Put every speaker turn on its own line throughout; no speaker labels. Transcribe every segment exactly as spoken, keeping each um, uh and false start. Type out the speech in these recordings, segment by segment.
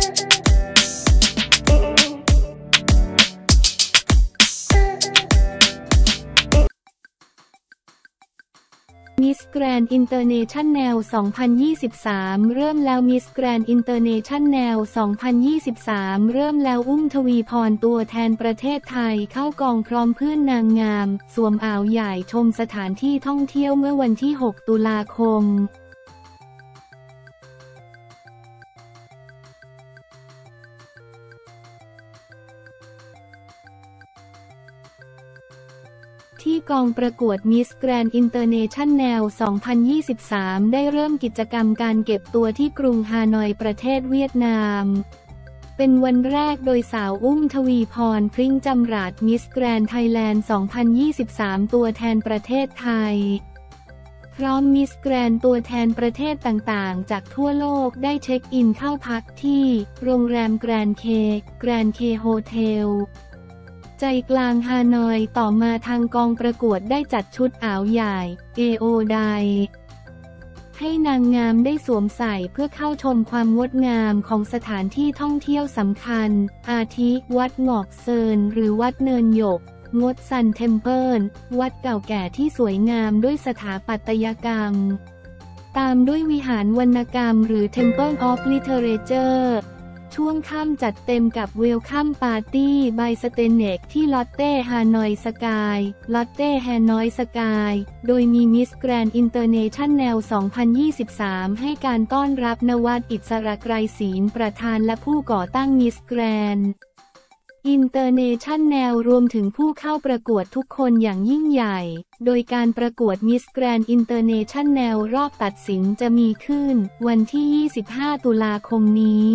มิสแกรนด์อินเตอร์เนชั่นแนล สองพันยี่สิบสาม เริ่มแล้วมิสแกรนด์อินเตอร์เนชั่นแนล สองพันยี่สิบสาม เริ่มแล้วอุ้มทวีพรตัวแทนประเทศไทยเข้ากองพร้อมเพื่อนนางงามสวมอ่าวใหญ่ชมสถานที่ท่องเที่ยวเมื่อวันที่ หก ตุลาคมที่กองประกวด Miss Grand International สองพันยี่สิบสาม ได้เริ่มกิจกรรมการเก็บตัวที่กรุงฮานอยประเทศเวียดนามเป็นวันแรกโดยสาวอุ้มทวีพรพริ้งจำรัด Miss Grand Thailand สองพันยี่สิบสาม ตัวแทนประเทศไทยพร้อม Miss Grand ตัวแทนประเทศต่างๆจากทั่วโลกได้เช็คอินเข้าพักที่โรงแรม Grand K Grand K Hotelใจกลางฮานอยต่อมาทางกองประกวดได้จัดชุดอ่าวใหญ่ เอ โอ ไดให้นางงามได้สวมใส่เพื่อเข้าชมความงดงามของสถานที่ท่องเที่ยวสำคัญอาทิวัดหงอกเซินหรือวัดเนินหยกงดซันเทมเพิลวัดเก่าแก่ที่สวยงามด้วยสถาปัตยกรรมตามด้วยวิหารวรรณกรรมหรือ Temple of Literatureช่วงค่ำจัดเต็มกับเวลคัมปาร์ตี้บายสเตเน็กที่ลอตเต้ฮานอยสกายลอตเต้ฮานอยสกายโดยมีมิสแกรนด์อินเตอร์เนชั่นแนล สองพันยี่สิบสาม ให้การต้อนรับนวัดอิสระไกรศีลประธานและผู้ก่อตั้งมิสแกรนด์อินเตอร์เนชั่นแนลรวมถึงผู้เข้าประกวดทุกคนอย่างยิ่งใหญ่โดยการประกวดมิสแกรนด์อินเตอร์เนชั่นแนลรอบตัดสินจะมีขึ้นวันที่ ยี่สิบห้า ตุลาคมนี้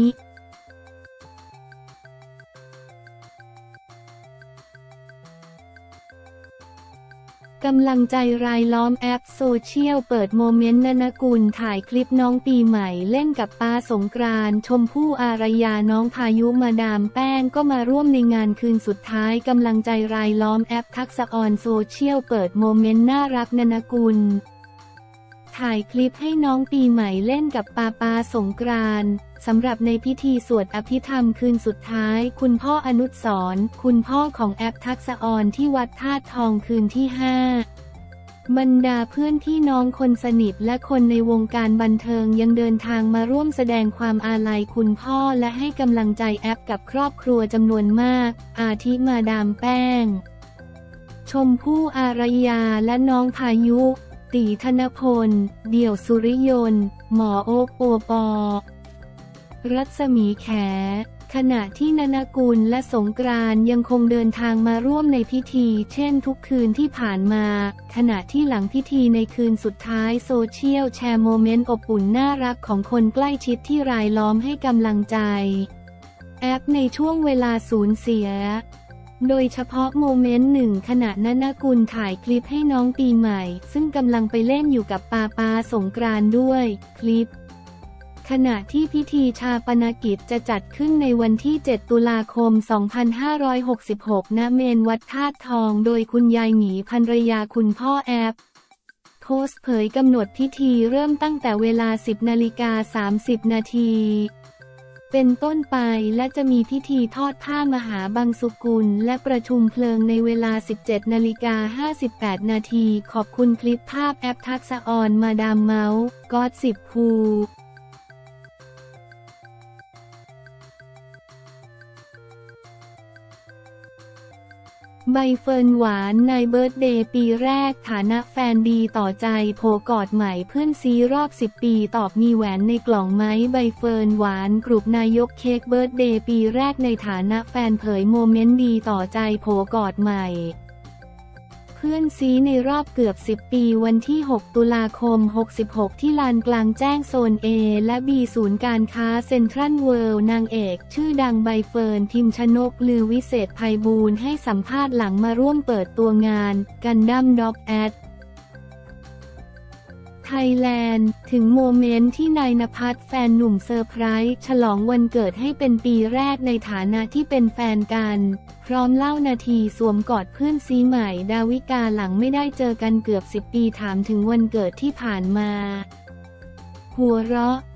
กำลังใจรายล้อมแอปโซเชียลเปิดโมเมนต์นนกุลถ่ายคลิปน้องปีใหม่เล่นกับป้าสงกรานต์ชมพู่อารยาน้องพายุมาดามแป้งก็มาร่วมในงานคืนสุดท้ายกำลังใจรายล้อมแอปทักษะออนโซเชียลเปิดโมเมนต์น่ารักนนกุลถ่ายคลิปให้น้องปีใหม่เล่นกับปาปาสงกรานต์สำหรับในพิธีสวดอภิธรรมคืนสุดท้ายคุณพ่ออนุสรณ์คุณพ่อของแอปทักษะออนที่วัดธาตุทองคืนที่ห้าบรรดาเพื่อนพี่น้องคนสนิทและคนในวงการบันเทิงยังเดินทางมาร่วมแสดงความอาลัยคุณพ่อและให้กำลังใจแอปกับครอบครัวจำนวนมากอาทิมาดามแป้งชมพู่อารยาและน้องพายุตีธนพลเดี่ยวสุริยนต์หมอโอ๊คโอปอรัศมีแขขณะที่นนกุลและสงกรานต์ยังคงเดินทางมาร่วมในพิธีเช่นทุกคืนที่ผ่านมาขณะที่หลังพิธีในคืนสุดท้ายโซเชียลแชร์โมเมนต์อบอุ่นน่ารักของคนใกล้ชิดที่รายล้อมให้กำลังใจแอปในช่วงเวลาสูญเสียโดยเฉพาะโมเมนต์หนึ่งขณะนนกุลถ่ายคลิปให้น้องปีใหม่ซึ่งกำลังไปเล่นอยู่กับปาปาสงกรานต์ด้วยคลิปขณะที่พิธีชาปนกิจจะจัดขึ้นในวันที่ เจ็ด ตุลาคม สองพันห้าร้อยหกสิบหก ณ เมนวัดธาตุทองโดยคุณยายหมีภรรยาคุณพ่อแอปโพสต์เผยกำหนดพิธีเริ่มตั้งแต่เวลา สิบนาฬิกาสามสิบ นาทีเป็นต้นไปและจะมีพิธีทอดผ้ามหาบังสุกุลและประชุมเพลิงในเวลา สิบเจ็ดนาฬิกาห้าสิบแปด นาทีขอบคุณคลิปภาพแอปทักษะออนมาดามเมาส์ก็อดสิบภูใบเฟิร์นหวานในเบิร์ธเดย์ปีแรกฐานะแฟนดีต่อใจโผกอดใหม่เพื่อนซีรอบสิบปีตอบมีแหวนในกล่องไหมใบเฟิร์นหวานกลุ่มนายกเค้กเบิร์ธเดย์ปีแรกในฐานะแฟนเผยโมเมนต์ดีต่อใจโผกอดใหม่เพื่อนซีในรอบเกือบสิบปีวันที่ หก ตุลาคม หกสิบหกที่ลานกลางแจ้งโซน A และ B ศูนย์การค้าเซ็นทรัลเวิลด์นางเอกชื่อดังใบเฟิร์นพิมชนกลือวิเศษไพบูลย์ให้สัมภาษณ์หลังมาร่วมเปิดตัวงานกันดั้มด็อกแอดไทยแลนด์ถึงโมเมนต์ที่นายณภัทรแฟนหนุ่มเซอร์ไพรส์ฉลองวันเกิดให้เป็นปีแรกในฐานะที่เป็นแฟนกันพร้อมเล่านาทีสวมกอดเพื่อนซีใหม่ดาวิกาหลังไม่ได้เจอกันเกือบสิบปีถามถึงวันเกิดที่ผ่านมาหัวเราะ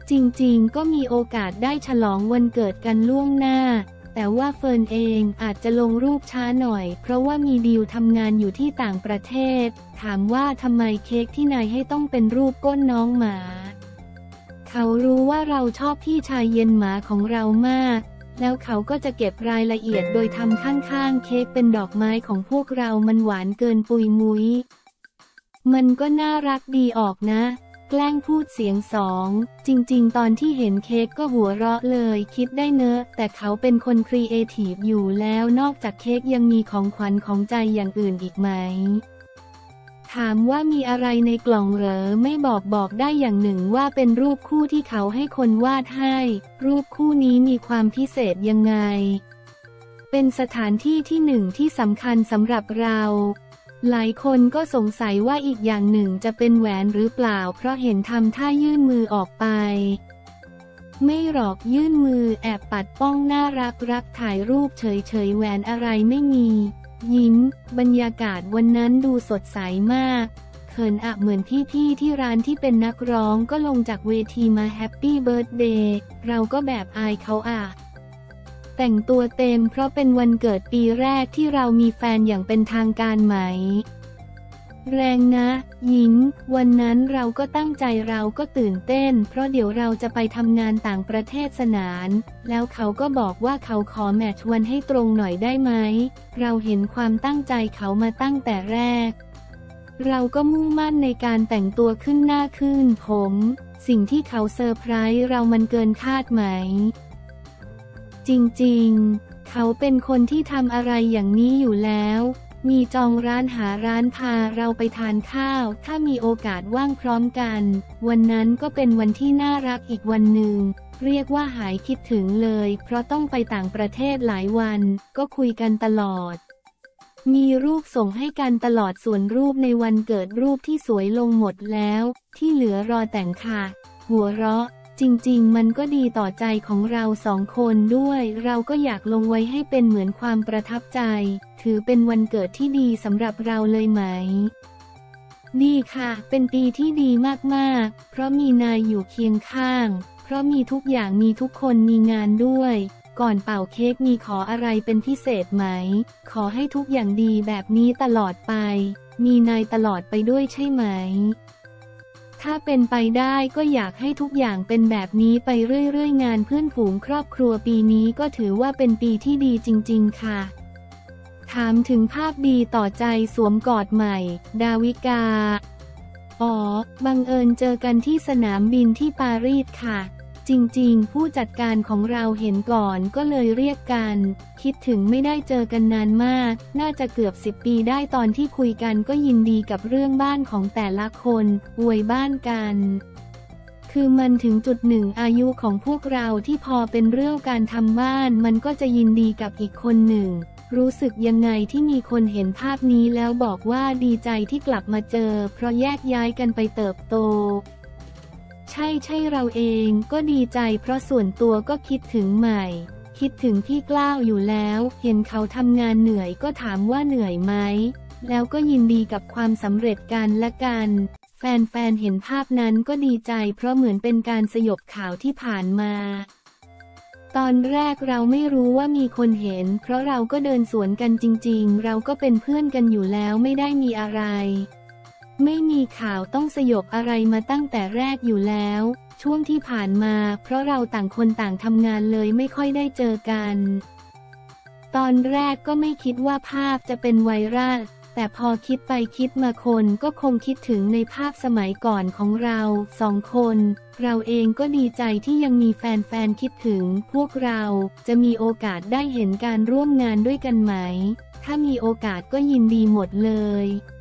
จริงๆก็มีโอกาสได้ฉลองวันเกิดกันล่วงหน้าแต่ว่าเฟิร์นเองอาจจะลงรูปช้าหน่อยเพราะว่ามีดีลทำงานอยู่ที่ต่างประเทศถามว่าทำไมเค้กที่นายให้ต้องเป็นรูปก้นน้องหมาเขารู้ว่าเราชอบพี่ชายเย็นหมาของเรามากแล้วเขาก็จะเก็บรายละเอียดโดยทำข้างๆเค้กเป็นดอกไม้ของพวกเรามันหวานเกินปุยมุ้ยมันก็น่ารักดีออกนะแกล้งพูดเสียงสองจริงๆตอนที่เห็นเค้กก็หัวเราะเลยคิดได้เนอะแต่เขาเป็นคนครีเอทีฟอยู่แล้วนอกจากเค้กยังมีของขวัญของใจอย่างอื่นอีกไหมถามว่ามีอะไรในกล่องเหรอไม่บอกบอกได้อย่างหนึ่งว่าเป็นรูปคู่ที่เขาให้คนวาดให้รูปคู่นี้มีความพิเศษยังไงเป็นสถานที่ที่หนึ่งที่สำคัญสำหรับเราหลายคนก็สงสัยว่าอีกอย่างหนึ่งจะเป็นแหวนหรือเปล่าเพราะเห็นทำท่ายื่นมือออกไปไม่หรอกยื่นมือแอบปัดป้องน่ารักรักถ่ายรูปเฉยๆแหวนอะไรไม่มียิ้มบรรยากาศวันนั้นดูสดใสมากเขินอะเหมือนพี่ๆที่ร้านที่เป็นนักร้องก็ลงจากเวทีมาแฮปปี้เบิร์ธเดย์เราก็แบบอายเขาอะแต่งตัวเต็มเพราะเป็นวันเกิดปีแรกที่เรามีแฟนอย่างเป็นทางการไหมแรงนะหญิงวันนั้นเราก็ตั้งใจเราก็ตื่นเต้นเพราะเดี๋ยวเราจะไปทำงานต่างประเทศสนานแล้วเขาก็บอกว่าเขาขอแมทช์วันให้ตรงหน่อยได้ไหมเราเห็นความตั้งใจเขามาตั้งแต่แรกเราก็มุ่งมั่นในการแต่งตัวขึ้นหน้าขึ้นผมสิ่งที่เขาเซอร์ไพรส์เรามันเกินคาดไหมจริงๆเขาเป็นคนที่ทำอะไรอย่างนี้อยู่แล้วมีจองร้านหาร้านพาเราไปทานข้าวถ้ามีโอกาสว่างพร้อมกันวันนั้นก็เป็นวันที่น่ารักอีกวันหนึ่งเรียกว่าหายคิดถึงเลยเพราะต้องไปต่างประเทศหลายวันก็คุยกันตลอดมีรูปส่งให้กันตลอดส่วนรูปในวันเกิดรูปที่สวยลงหมดแล้วที่เหลือรอแต่งค่ะหัวเราะจริงๆมันก็ดีต่อใจของเราสองคนด้วยเราก็อยากลงไว้ให้เป็นเหมือนความประทับใจถือเป็นวันเกิดที่ดีสำหรับเราเลยไหมดีค่ะเป็นปีที่ดีมากๆเพราะมีนายอยู่เคียงข้างเพราะมีทุกอย่างมีทุกคนมีงานด้วยก่อนเป่าเค้กมีขออะไรเป็นพิเศษไหมขอให้ทุกอย่างดีแบบนี้ตลอดไปมีนายตลอดไปด้วยใช่ไหมถ้าเป็นไปได้ก็อยากให้ทุกอย่างเป็นแบบนี้ไปเรื่อยๆงานเพื่อนฝูงครอบครัวปีนี้ก็ถือว่าเป็นปีที่ดีจริงๆค่ะถามถึงภาพดีต่อใจสวมกอดใหม่ดาวิกาอ๋อบังเอิญเจอกันที่สนามบินที่ปารีสค่ะจริงๆผู้จัดการของเราเห็นก่อนก็เลยเรียกกันคิดถึงไม่ได้เจอกันนานมากน่าจะเกือบสิบปีได้ตอนที่คุยกันก็ยินดีกับเรื่องบ้านของแต่ละคนอวยบ้านกันคือมันถึงจุดหนึ่งอายุของพวกเราที่พอเป็นเรื่องการทำบ้านมันก็จะยินดีกับอีกคนหนึ่งรู้สึกยังไงที่มีคนเห็นภาพนี้แล้วบอกว่าดีใจที่กลับมาเจอเพราะแยกย้ายกันไปเติบโตใช่ใช่เราเองก็ดีใจเพราะส่วนตัวก็คิดถึงใหม่คิดถึงพี่กล้าวอยู่แล้วเห็นเขาทำงานเหนื่อยก็ถามว่าเหนื่อยไหมแล้วก็ยินดีกับความสำเร็จกันและกันแฟนๆเห็นภาพนั้นก็ดีใจเพราะเหมือนเป็นการสยบข่าวที่ผ่านมาตอนแรกเราไม่รู้ว่ามีคนเห็นเพราะเราก็เดินสวนกันจริงๆเราก็เป็นเพื่อนกันอยู่แล้วไม่ได้มีอะไรไม่มีข่าวต้องสยบอะไรมาตั้งแต่แรกอยู่แล้วช่วงที่ผ่านมาเพราะเราต่างคนต่างทำงานเลยไม่ค่อยได้เจอกันตอนแรกก็ไม่คิดว่าภาพจะเป็นไวรัลแต่พอคิดไปคิดมาคนก็คงคิดถึงในภาพสมัยก่อนของเราสองคนเราเองก็ดีใจที่ยังมีแฟนๆคิดถึงพวกเราจะมีโอกาสได้เห็นการร่วมงานด้วยกันไหมถ้ามีโอกาสก็ยินดีหมดเลย